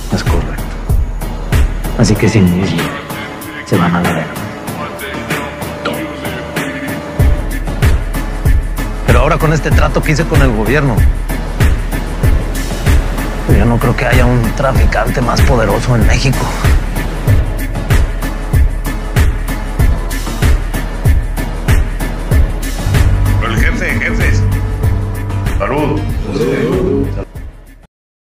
Es correcto. Así que sin mí se van a la verga. Pero ahora con este trato que hice con el gobierno, yo no creo que haya un traficante más poderoso en México.